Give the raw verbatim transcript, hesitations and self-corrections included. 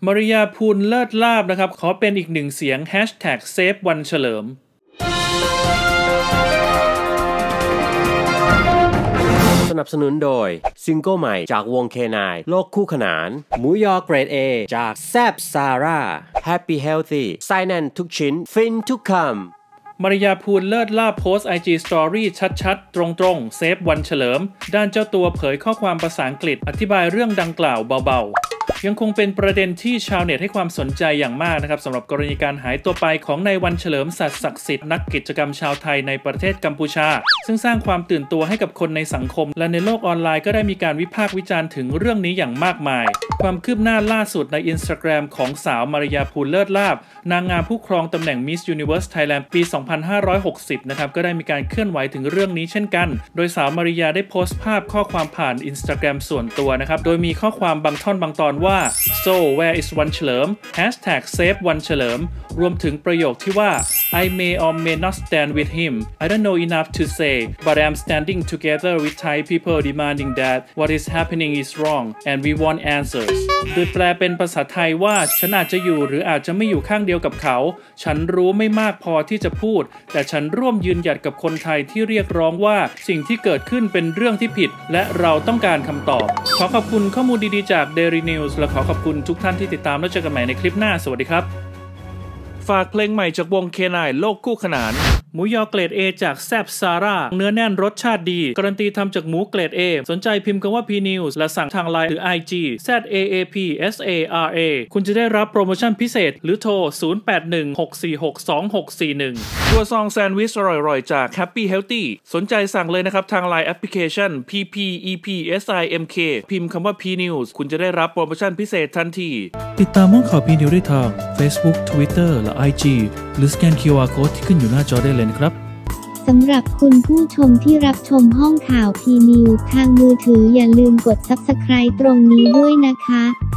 มาริยาพูลเลิศลาภนะครับขอเป็นอีกหนึ่งเสียงแฮชแท็กเซฟวันเฉลิมสนับสนุนโดยซิงเกิลใหม่จากวง เค ไนน์ โลกคู่ขนานหมูยอเกรด เอ จากแซบซาร่า Happy Healthy ไส้แน่นทุกชิ้นฟินทุกคำมาริยาพูลเลิศลาภโพสต์ ไอ จี Story ชัดๆตรงๆเซฟวันเฉลิมด้านเจ้าตัวเผยข้อความภาษาอังกฤษอธิบายเรื่องดังกล่าวเบาๆยังคงเป็นประเด็นที่ชาวเน็ตให้ความสนใจอย่างมากนะครับสำหรับกรณีการหายตัวไปของนายวันเฉลิมสัตย์ศักดิ์สิทธิ์นักกิจกรรมชาวไทยในประเทศกัมพูชาซึ่งสร้างความตื่นตัวให้กับคนในสังคมและในโลกออนไลน์ก็ได้มีการวิพากษ์วิจารณ์ถึงเรื่องนี้อย่างมากมายความคืบหน้าล่าสุดใน Instagram ของสาวมาริยาพูลเลิศลาภนางงามผู้ครองตำแหน่ง Miss Universe Thailand ปี สองพันห้าร้อยหกสิบ นะครับก็ได้มีการเคลื่อนไหวถึงเรื่องนี้เช่นกันโดยสาวมาริยาได้โพสต์ภาพข้อความผ่าน Instagram ส่วนตัวนะครับโดยมีข้อความบางท่อนบางตอนว่า so where is วันเฉลิม hashtag save วันเฉลิมรวมถึงประโยคที่ว่า I may or may not stand with him I don't know enough to say but I am standing together with Thai people demanding that what is happening is wrong and we want answers โดยแปลเป็นภาษาไทยว่าฉันอาจจะอยู่หรืออาจจะไม่อยู่ข้างเดียวกับเขาฉันรู้ไม่มากพอที่จะพูดแต่ฉันร่วมยืนหยัดกับคนไทยที่เรียกร้องว่าสิ่งที่เกิดขึ้นเป็นเรื่องที่ผิดและเราต้องการคำตอบขอขอบคุณข้อมูลดีๆจาก Daily News และขอขอบคุณทุกท่านที่ติดตามแล้วเจอกันใหม่ในคลิปหน้าสวัสดีครับฝากเพลงใหม่จากวง เค ไนน์ โลกคู่ขนานหมูยอเกรด A จากแซบซาร่าเนื้อแน่นรสชาติดีการันตีทำจากหมูเกรด A สนใจพิมพ์คำว่า P News และสั่งทาง ไลน์ หรือ ไอ จี แซด เอ เอ พี เอส เอ อาร์ เอ คุณจะได้รับโปรโมชั่นพิเศษหรือโทร ศูนย์ แปด หนึ่ง หก สี่ หก สอง หก สี่ หนึ่ง ตัวซองแซนด์วิชอร่อยๆจาก Happy Healthy สนใจสั่งเลยนะครับทาง ไลน์ แอปพลิเคชัน พี พี อี พี เอส ไอ เอ็ม เค พิมพ์คำว่า P News คุณจะได้รับโปรโมชั่นพิเศษทันทีติดตามห้องข่าว P News ได้ทาง Facebook Twitter และ ไอ จี หรือสแกน คิว อาร์ Code ที่ขึ้นอยู่หน้าจอได้เลยนะครับสำหรับคุณผู้ชมที่รับชมห้องข่าว พี นิวส์ ทางมือถืออย่าลืมกด ซับสไครบ์ ตรงนี้ด้วยนะคะ